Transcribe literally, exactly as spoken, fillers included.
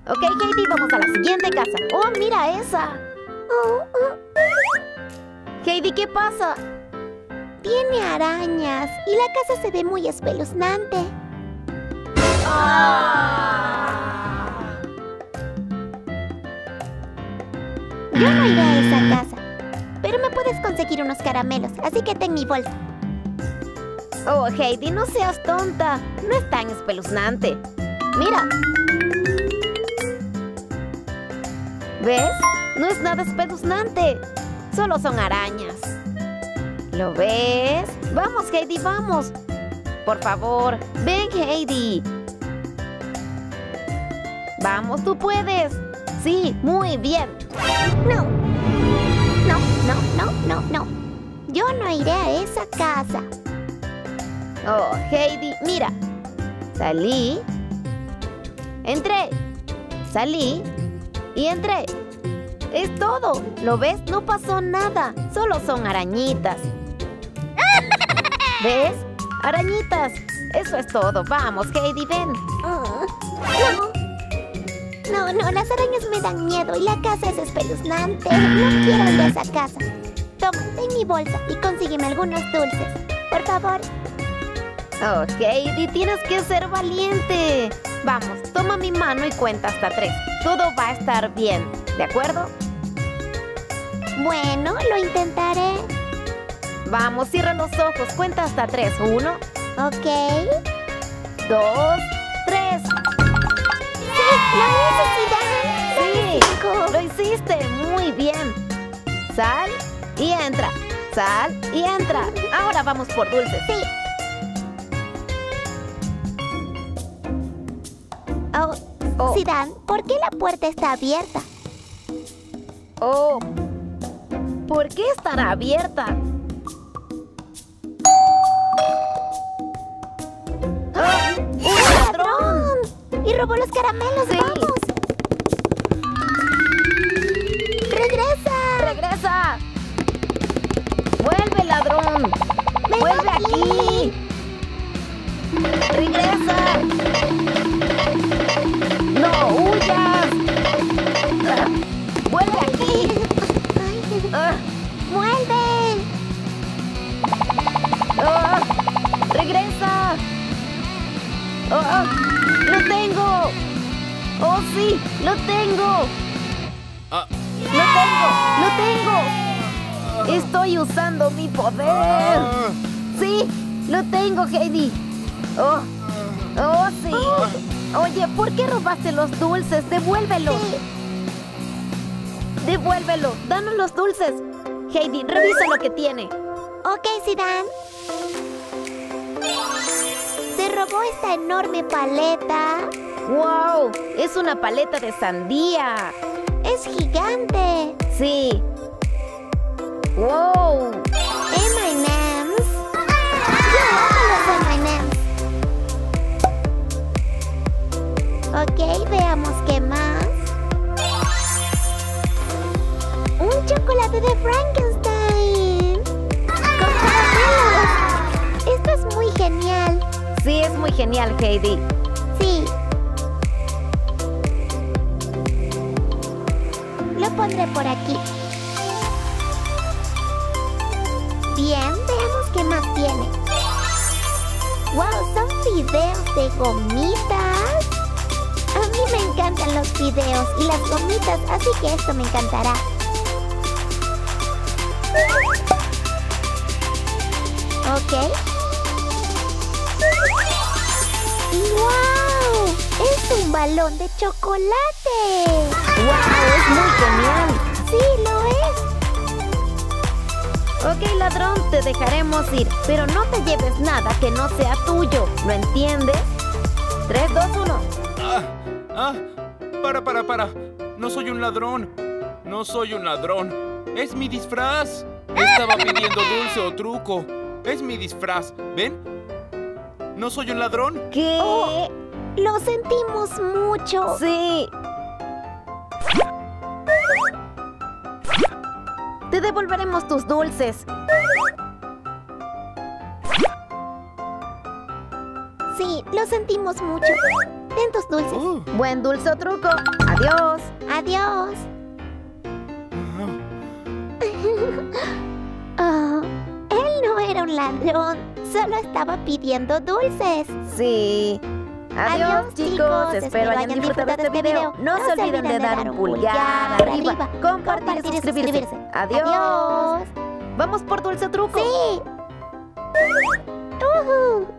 Ok, Heidi, vamos a la siguiente casa. ¡Oh, mira esa! Oh, oh. Heidi, ¿qué pasa? Tiene arañas y la casa se ve muy espeluznante. Ah. Yo no iré a esa casa, pero me puedes conseguir unos caramelos, así que ten mi bolsa. Oh, Heidi, no seas tonta. No es tan espeluznante. Mira. ¿Ves? No es nada espeluznante. Solo son arañas. ¿Lo ves? Vamos, Heidi, vamos. Por favor, ven, Heidi. Vamos, tú puedes. Sí, muy bien. No. No, no, no, no, no. Yo no iré a esa casa. Oh, Heidi, mira. Salí. Entré. Salí. Y entré. Es todo. ¿Lo ves? No pasó nada. Solo son arañitas. ¿Ves? Arañitas. Eso es todo. Vamos, Heidi, ven. Oh, no. No, no, las arañas me dan miedo y la casa es espeluznante. No quiero ir a esa casa. Toma, ten mi bolsa y consígueme algunos dulces. Por favor. Oh, Heidi, tienes que ser valiente. Vamos, toma mi mano y cuenta hasta tres. Todo va a estar bien, ¿de acuerdo? Bueno, lo intentaré. Vamos, cierra los ojos, cuenta hasta tres. Uno, Ok. dos, tres. ¡Sí! ¡Lo hice, Zidane! Sí, ¡Cinco! lo hiciste, muy bien. Sal y entra, sal y entra. Ahora vamos por dulces. Sí. Oh, Oh. Zidane, ¿por qué la puerta está abierta? Oh, ¿por qué estará abierta? ¡Ah! ¡Un ladrón! Y robó los caramelos. Sí. ¡Vamos! ¡Regresa! ¡Regresa! ¡Vuelve, ladrón! ¡Ven ¡Vuelve aquí! aquí! ¡Regresa! ¡No huyas! Ah, ¡vuelve aquí! Ay, Ah, ¡vuelve! ah, ¡regresa! Ah, ¡lo tengo! ¡Oh, sí! ¡Lo tengo! Ah, ¡Lo tengo! ¡Lo tengo! ¡Estoy usando mi poder! ah, ¡Sí! ¡Lo tengo, Heidi! ¡Oh! ¡Oh, sí! Oye, ¿por qué robaste los dulces? ¡Devuélvelos! Sí. ¡Devuélvelo! ¡Danos los dulces! Heidi, revisa lo que tiene. Ok, Zidane. Se robó esta enorme paleta. ¡Wow! ¡Es una paleta de sandía! Es gigante. ¡Sí! ¡Wow! eme y eme's. Yo amo los eme y eme's. Ok, veamos qué más. Un chocolate de Frankenstein. Con caramelos. Esto es muy genial. Sí, es muy genial, Heidi. Sí. Lo pondré por aquí. Bien, veamos qué más tiene. ¡Wow! Son fideos de gomitas. A mí me encantan los fideos y las gomitas, así que esto me encantará. Ok. ¡Y wow! ¡Es un balón de chocolate! ¡Wow! ¡Es muy genial! ¡Sí, lo es! Ok, ladrón, te dejaremos ir, pero no te lleves nada que no sea tuyo. ¿Lo entiendes? tres, dos, uno. ah, ah, para, para, para. No soy un ladrón. No soy un ladrón. Es mi disfraz. Estaba pidiendo dulce o truco. Es mi disfraz. ¿Ven? ¿No soy un ladrón? ¿Qué? Oh, lo sentimos mucho. Sí. Te devolveremos tus dulces. Sí, lo sentimos mucho. Ten tus dulces. Uh, Buen dulce o truco. Adiós. Adiós. ah, Oh, él no era un ladrón. Solo estaba pidiendo dulces. Sí. Adiós, Adiós, chicos. chicos. Espero hayan disfrutado de este video. No se olviden de dar un pulgar arriba, compartir y suscribirse. Adiós. Adiós. Vamos por dulce o truco. Sí. Ujú.